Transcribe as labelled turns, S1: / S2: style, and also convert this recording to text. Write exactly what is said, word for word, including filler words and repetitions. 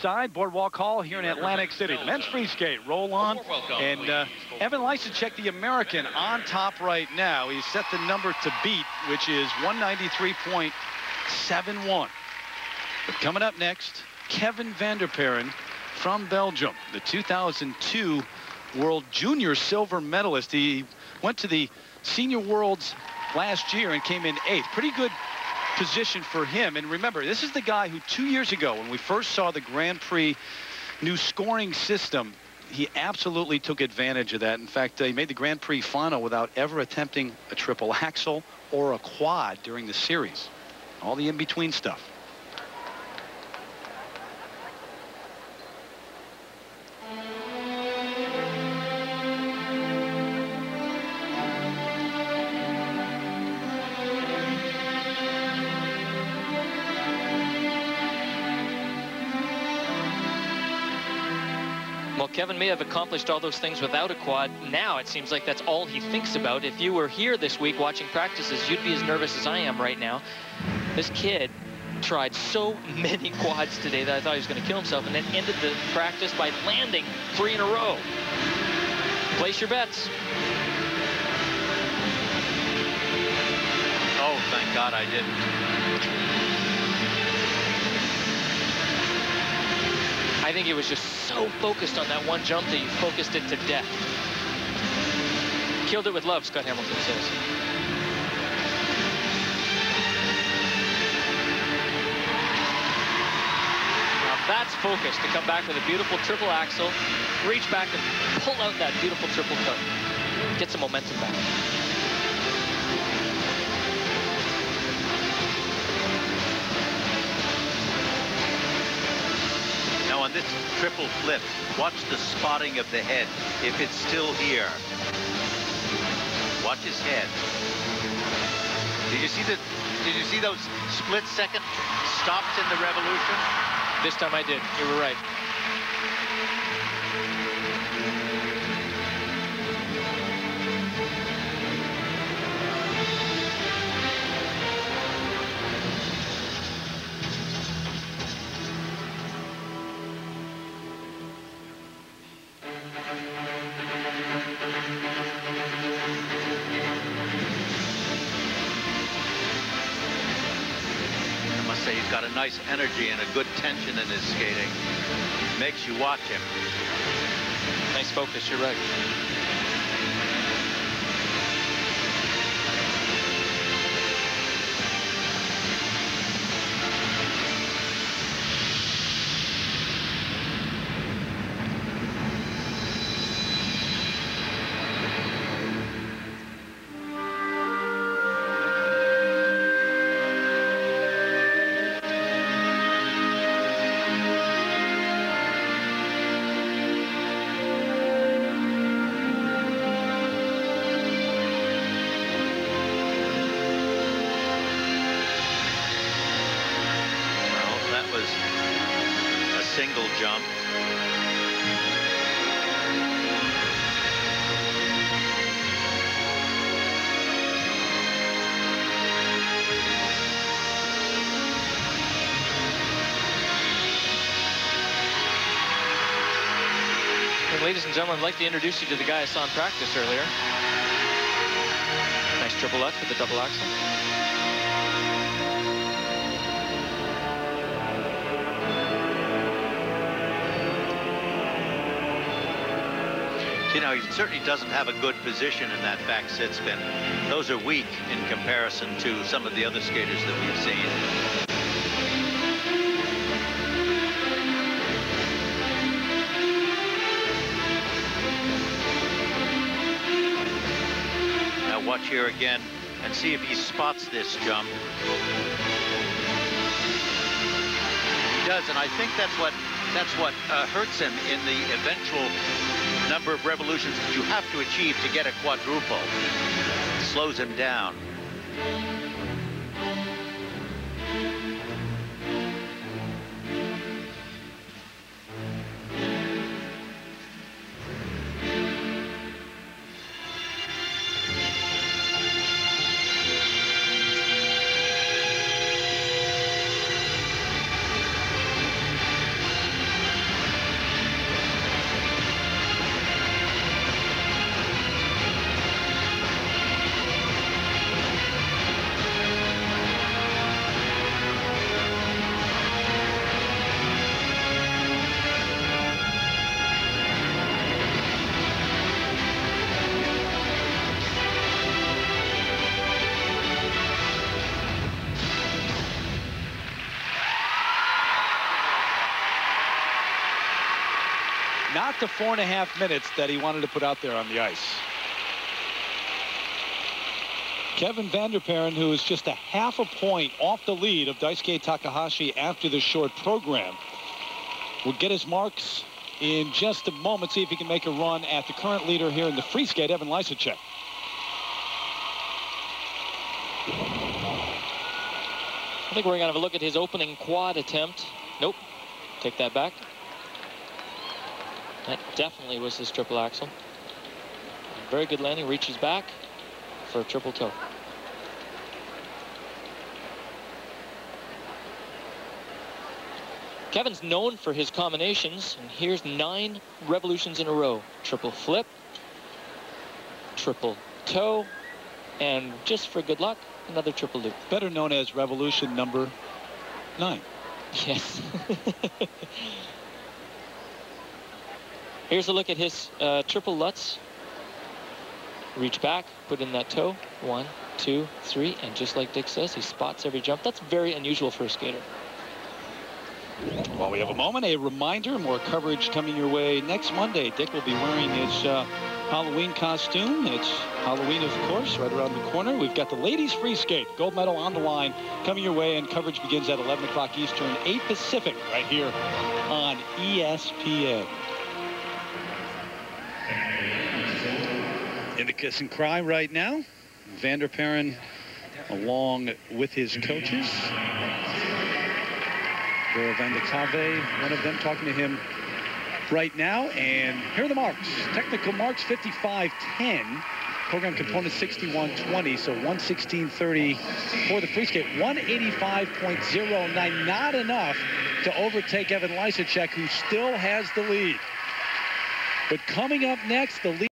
S1: Side, Boardwalk Hall here in Atlantic City. The men's free skate, roll on. And uh, Evan Lysacek, the American, on top right now. He's set the number to beat, which is one ninety-three point seven one. But coming up next, Kevin van der Perren from Belgium, the two thousand two World Junior silver medalist. He went to the Senior Worlds last year and came in eighth. Pretty good position for him. And remember, this is the guy who two years ago, when we first saw the Grand Prix new scoring system, he absolutely took advantage of that. In fact, uh, he made the Grand Prix final without ever attempting a triple axel or a quad during the series. All the in-between stuff.
S2: Well, Kevin may have accomplished all those things without a quad. Now it seems like that's all he thinks about. If you were here this week watching practices, you'd be as nervous as I am right now. This kid tried so many quads today that I thought he was going to kill himself, and then ended the practice by landing three in a row. Place your bets.
S3: Oh, thank God I didn't.
S2: I think he was just so focused on that one jump that he focused it to death. Killed it with love, Scott Hamilton says. Now that's focus to come back with a beautiful triple axel, reach back and pull out that beautiful triple cut. Get some momentum back.
S3: On this triple flip, watch the spotting of the head. If it's still here, watch his head. Did you see the? Did you see those split-second stops in the revolution?
S2: This time I did. You were right.
S3: Got a nice energy and a good tension in his skating. Makes you watch him.
S2: Nice focus, you're right.
S3: Jump.
S2: And ladies and gentlemen, I'd like to introduce you to the guy I saw in practice earlier. Nice triple Lutz with the double axel.
S3: You know, he certainly doesn't have a good position in that back sit spin. Those are weak in comparison to some of the other skaters that we've seen. Now watch here again and see if he spots this jump. He does, and I think that's what that's what uh, hurts him in the eventual number of revolutions that you have to achieve to get a quadruple. It slows him down.
S1: not the four and a half minutes that he wanted to put out there on the ice. Kevin Vanderparen, who is just a half a point off the lead of Daisuke Takahashi after the short program, will get his marks in just a moment. See if he can make a run at the current leader here in the free skate, Evan Lysacek.
S2: I think we're going to have a look at his opening quad attempt. Nope. Take that back. That definitely was his triple axel. Very good landing. Reaches back for a triple toe. Kevin's known for his combinations, and here's nine revolutions in a row. Triple flip, triple toe, and just for good luck, another triple loop.
S1: Better known as revolution number nine.
S2: Yes. Here's a look at his uh, triple Lutz. Reach back, put in that toe. One, two, three, and just like Dick says, he spots every jump. That's very unusual for a skater.
S1: While we have a moment, a reminder, more coverage coming your way next Monday. Dick will be wearing his uh, Halloween costume. It's Halloween, of course, right around the corner. We've got the ladies free skate, gold medal on the line, coming your way, and coverage begins at eleven o'clock Eastern, eight Pacific, right here on E S P N. In the kiss and cry right now, Vanderparen along with his coaches. Bill Van de Kave, one of them, talking to him right now. And here are the marks. Technical marks, fifty-five ten. Program component, sixty-one twenty. So one sixteen thirty for the free skate. one eighty-five point oh nine. Not enough to overtake Evan Lysacek, who still has the lead. But coming up next, the lead.